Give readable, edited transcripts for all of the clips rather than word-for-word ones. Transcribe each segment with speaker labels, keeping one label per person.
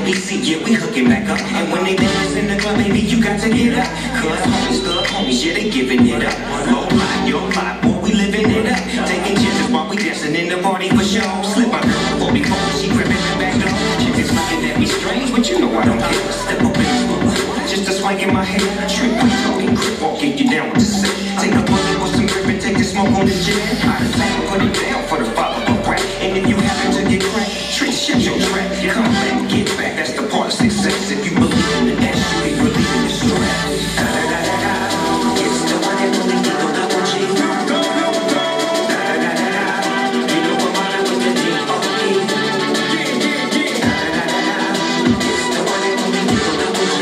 Speaker 1: we see, yeah, we hooking back up. And when they dance in the club, baby, you got to get up. Cause homies, thug homies, yeah, they giving it up. Low line, your line, boy, we living it up. Taking chances while we dancing in the party for show. Slip my girl before we fall, she gripping the back door. Chicks looking at me strange, but you know I don't care. Step up in the club, just a swing in my head. Trick, we talking, grip walking, you down with the set. Take a bullet with some grip and take the smoke on the jet. Out of town, put it down for the follow-up rap. And if you happen to get cracked, trick, shut your trap. Come back, get back, that's the part of success. If you believe in the ass, you ain't relieving the stress. It's the one and only Eagle Double G. You know I'm running with the D.O.E. It's the one and only Eagle Double G.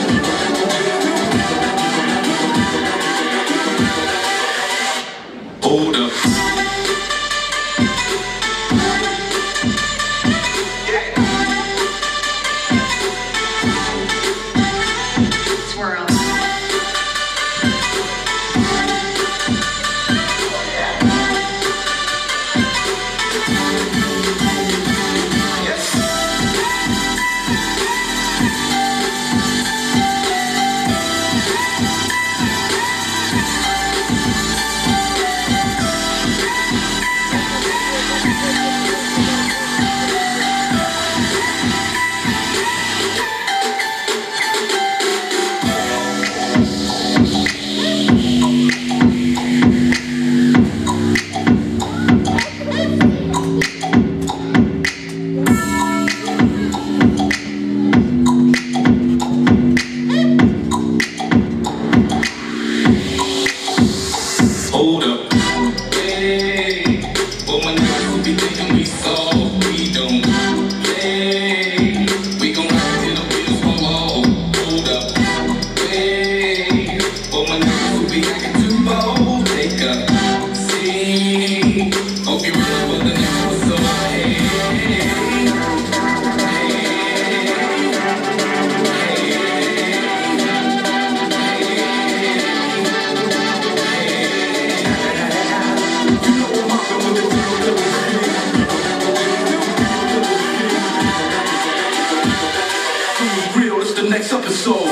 Speaker 1: Hold up. Next episode.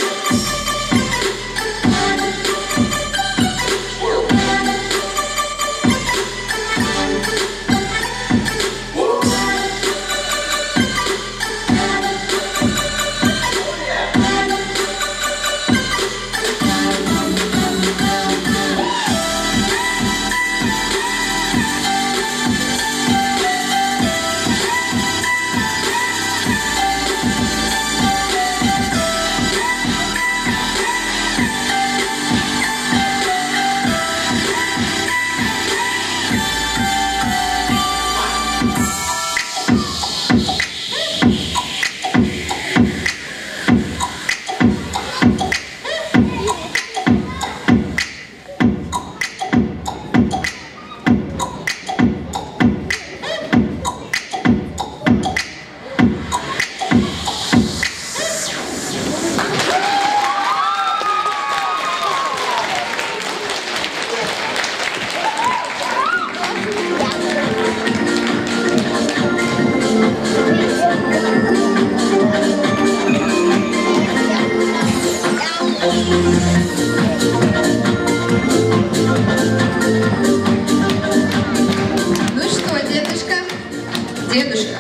Speaker 2: Дедушка,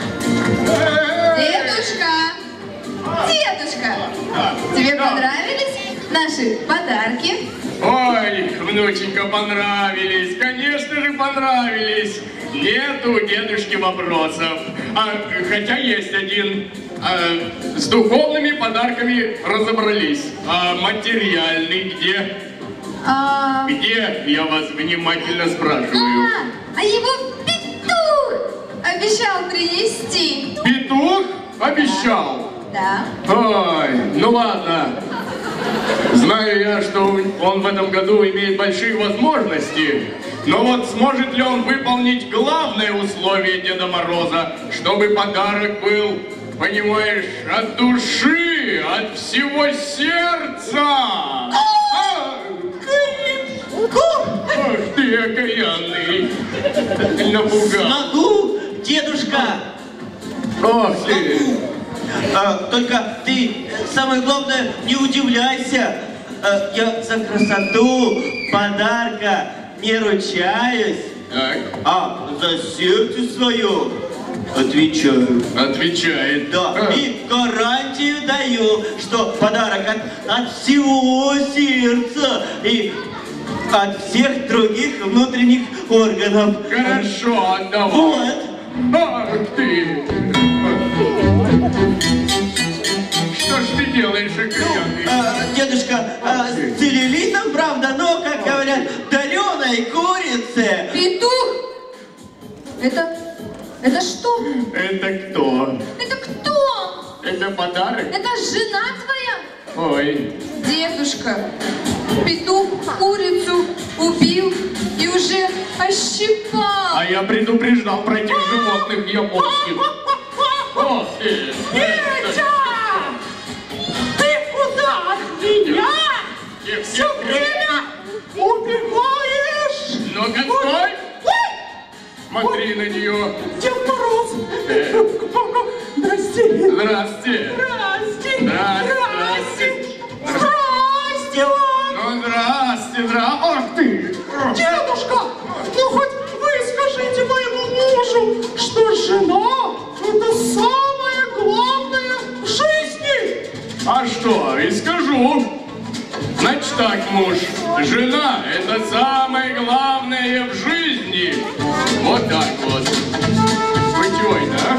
Speaker 2: тебе понравились наши подарки?
Speaker 3: Ой, внученька, понравились, конечно же понравились. Нет у дедушки вопросов, хотя есть один. С духовными подарками разобрались, а материальный где? Где, я вас внимательно спрашиваю?
Speaker 2: Его петух обещал принести.
Speaker 3: Петух обещал?
Speaker 2: Да.
Speaker 3: Ой, ну ладно. Знаю я, что он в этом году имеет большие возможности, но вот сможет ли он выполнить главное условие Деда Мороза, чтобы подарок был, понимаешь, от души, от всего сердца? Ах ты, окаянный, напугал.
Speaker 4: Смогу, дедушка.
Speaker 3: Ох ты.
Speaker 4: Только ты, самое главное, не удивляйся. Я за красоту подарка не ручаюсь,
Speaker 3: Так,
Speaker 4: а за сердце свое отвечаю.
Speaker 3: отвечает.
Speaker 4: Да, и гарантию даю, что подарок от всего сердца и от всех других внутренних органов.
Speaker 3: Хорошо, отдавай.
Speaker 4: Вот.
Speaker 3: Ах ты! Что ж ты делаешь, окаянный?
Speaker 4: Дедушка, с целлюлитом, правда, но, как говорят, дареной курице.
Speaker 2: Петух! Это что?
Speaker 3: Это кто?
Speaker 2: Это кто?
Speaker 3: Это подарок?
Speaker 2: Это жена твоя?
Speaker 3: Ой,
Speaker 2: Дедушка, петух курицу убил и уже ощипал.
Speaker 3: а я предупреждал про этих животных японских. О, ты!
Speaker 5: Петя! Ты куда от меня все время убегаешь?
Speaker 3: Ну-ка, стой! Смотри на нее.
Speaker 5: Дед Мороз! Здрасте!
Speaker 3: Здрасте.
Speaker 5: Здрасте!
Speaker 3: Здрасте.
Speaker 5: Здрасте вам!
Speaker 3: Ну, здрасте, ах ты!
Speaker 5: Дедушка, ну хоть вы скажите моему мужу, что жена — это самое главное в жизни!
Speaker 3: А что, и скажу. Значит так, муж, жена — это самое главное в жизни. Вот так вот. Путевой, да?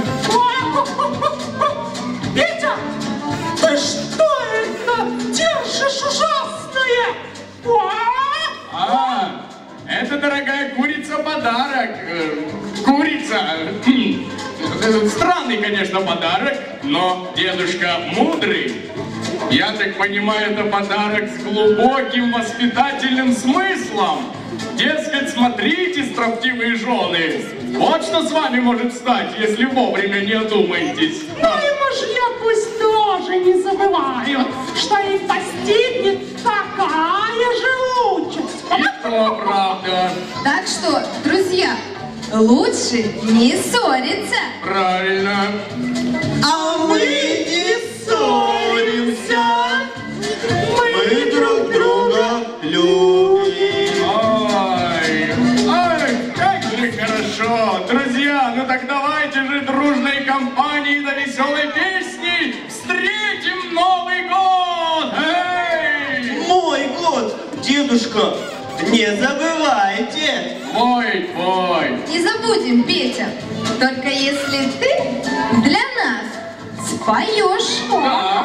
Speaker 5: Петя, ты что это держишь ужасное?
Speaker 3: Это, дорогая курица, подарок. Курица. Странный, конечно, подарок, но дедушка мудрый. Я так понимаю, это подарок с глубоким воспитательным смыслом. Дескать, смотрите, строптивые жены, вот что с вами может стать, если вовремя не одумаетесь.
Speaker 5: Ну и мужья пусть тоже не забывают, что их постигнет такая же участь.
Speaker 3: И то правда.
Speaker 2: Так что, друзья, лучше не ссориться.
Speaker 3: Правильно.
Speaker 4: А мы не ссоримся, мы друг друга любим.
Speaker 3: Ой, как же хорошо. Друзья, ну так давайте же дружной компанией до веселой песни встретим Новый год. Эй!
Speaker 4: Мой год, дедушка, не забывайте.
Speaker 3: Мой, твой.
Speaker 2: Не забудем, Петя, только если ты для нас споешь.
Speaker 3: Да.